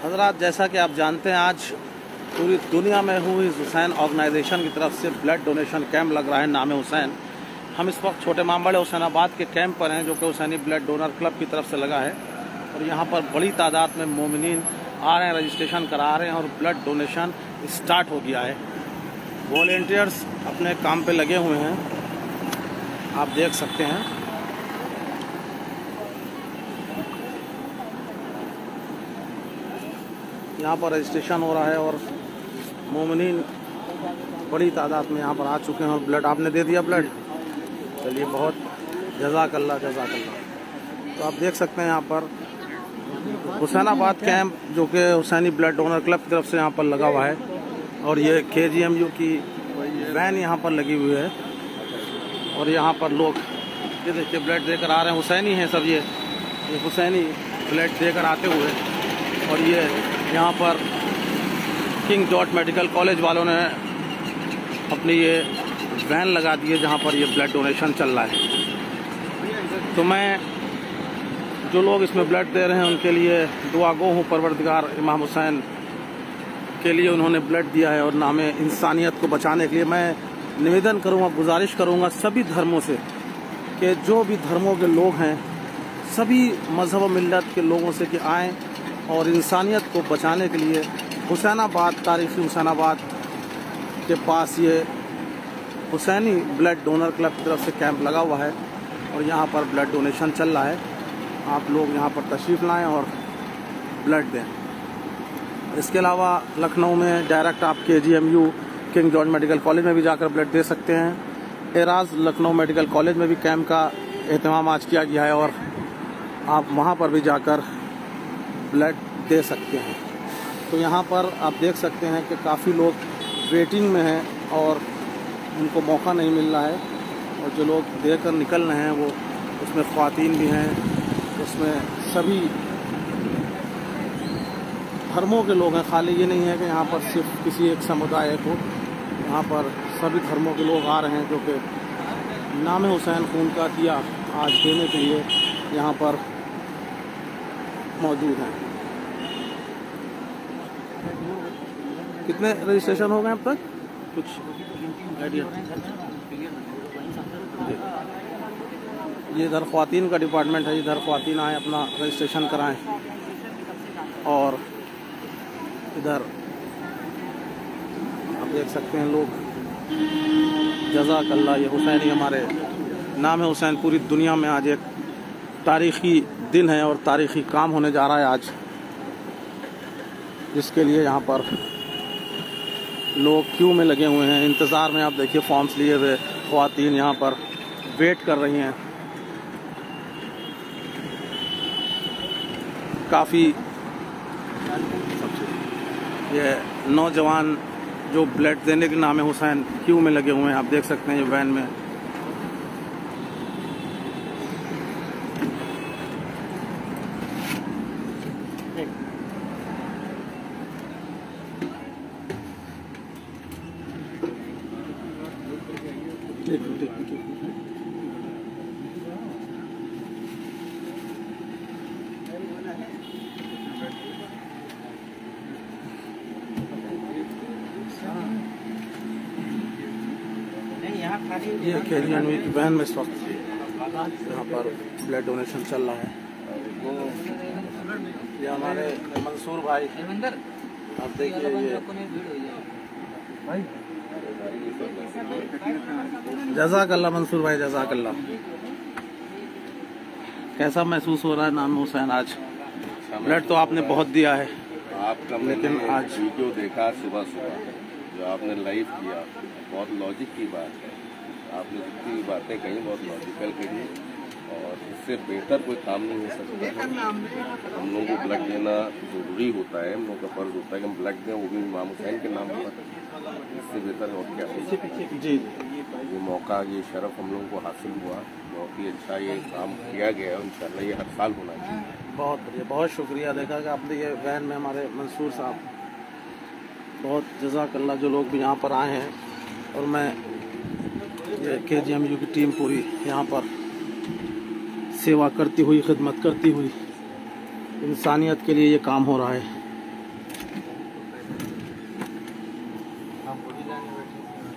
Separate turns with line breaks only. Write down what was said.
हज़रात, जैसा कि आप जानते हैं, आज पूरी दुनिया में हुई हुसैन ऑर्गेनाइजेशन की तरफ से ब्लड डोनेशन कैंप लग रहा है नाम हुसैन। हम इस वक्त छोटे मामबड़े हुसैनाबाद के कैंप पर हैं, जो कि हुसैनी ब्लड डोनर क्लब की तरफ से लगा है। और यहाँ पर बड़ी तादाद में मोमिनीन आ रहे हैं, रजिस्ट्रेशन करा रहे हैं और ब्लड डोनेशन स्टार्ट हो गया है। वॉलेंटियर्स अपने काम पे लगे हुए हैं, आप देख सकते हैं। यहाँ पर रजिस्ट्रेशन हो रहा है और मोमिनीन बड़ी तादाद में यहाँ पर आ चुके हैं। और ब्लड आपने दे दिया ब्लड, चलिए बहुत जज़ाकल्लाह जज़ाकल्लाह। तो आप देख सकते हैं यहाँ पर हुसैनाबाद कैंप, जो कि हुसैनी ब्लड डोनर क्लब की तरफ से यहाँ पर लगा हुआ है। और ये KGMU की वैन यहाँ पर लगी हुई है और यहाँ पर लोग ये देखिए ब्लड देकर आ रहे हैं। हुसैनी हैं सब, ये हुसैनी ब्लड देकर आते हुए। और ये यहाँ पर किंग जॉर्ज मेडिकल कॉलेज वालों ने अपनी ये वैन लगा दी है, जहाँ पर ये ब्लड डोनेशन चल रहा है। तो मैं जो लोग इसमें ब्लड दे रहे हैं उनके लिए दुआ गो हूँ। परवरदिगार इमाम हुसैन के लिए उन्होंने ब्लड दिया है और नामे इंसानियत को बचाने के लिए मैं निवेदन करूँगा, गुजारिश करूँगा सभी धर्मों से कि जो भी धर्मों के लोग हैं, सभी मजहब व मिल्लत के लोगों से कि आएँ और इंसानियत को बचाने के लिए हुसैनाबाद, तारीखी हुसैनाबाद के पास ये हुसैनी ब्लड डोनर क्लब की तरफ से कैंप लगा हुआ है और यहाँ पर ब्लड डोनेशन चल रहा है। आप लोग यहाँ पर तशरीफ़ लाएँ और ब्लड दें। इसके अलावा लखनऊ में डायरेक्ट आप KGMU King George medical college में भी जाकर ब्लड दे सकते हैं। एराज लखनऊ मेडिकल कॉलेज में भी कैंप का एहतमाम आज किया गया है और आप वहाँ पर भी जाकर ब्लड दे सकते हैं। तो यहाँ पर आप देख सकते हैं कि काफ़ी लोग वेटिंग में हैं और उनको मौका नहीं मिल रहा है। और जो लोग देकर निकल रहे हैं वो उसमें ख़वातीन भी हैं, उसमें सभी धर्मों के लोग हैं। खाली ये नहीं है कि यहाँ पर सिर्फ किसी एक समुदाय को, यहाँ पर सभी धर्मों के लोग आ रहे हैं, जो कि नाम हुसैन खून का किया आज देने के लिए यहाँ पर मौजूद हैं। कितने रजिस्ट्रेशन हो गए अब तक, कुछ आइडिया? ये इधर ख़वातीन का डिपार्टमेंट है, इधर ख़वातीन आए अपना रजिस्ट्रेशन कराएं। और इधर आप देख सकते हैं लोग, जज़ाकल्लाह। ये हुसैनी हमारे नाम है हुसैन पूरी दुनिया में आज एक तारीख़ी दिन है और तारीख़ी काम होने जा रहा है आज, जिसके लिए यहाँ पर लोग क्यू में लगे हुए हैं, इंतज़ार में। आप देखिए फॉर्म्स लिए हुए ख़वातीन यहाँ पर वेट कर रही हैं। काफ़ी ये नौजवान जो ब्लड देने के नाम है हुसैन क्यू में लगे हुए हैं, आप देख सकते हैं ये वैन में। ये KGMU की वैन में इस वक्त यहाँ पर ब्लड डोनेशन चल रहा है। ये हमारे मंसूर भाई, आप देखिए ये जज़ाकल्लाह मंसूर भाई, जज़ाकल्लाह। कैसा महसूस हो रहा है नाम हुसैन आज? ब्लड तो आपने बहुत दिया है
आपका,
लेकिन आज
वीडियो देखा सुबह जो आपने लाइव किया, बहुत लॉजिक की बात है। आपने जितनी बातें कही बहुत लॉजिकल कही और इससे बेहतर कोई काम नहीं हो सकता है। हम लोगों को ब्लड देना ज़रूरी होता है, हम लोगों का फर्ज होता है कि हम ब्लड दें, वो भी इमाम हुसैन के नाम पर। इससे बेहतर और क्या हो। जी, ये मौका, ये शरफ हम लोगों को हासिल हुआ, बहुत ही अच्छा ये काम किया गया है। इंशाल्लाह ये हर साल होना चाहिए।
बहुत बढ़िया, बहुत शुक्रिया। देखा कि आपने ये वैन में हमारे मंसूर साहब, बहुत जज़ाकल्लाह, जो लोग भी यहाँ पर आए हैं। और मैं ये KGMU की टीम पूरी यहाँ पर सेवा करती हुई, खिदमत करती हुई, इंसानियत के लिए ये काम हो रहा है।
हमको भी लाने बैठे थे।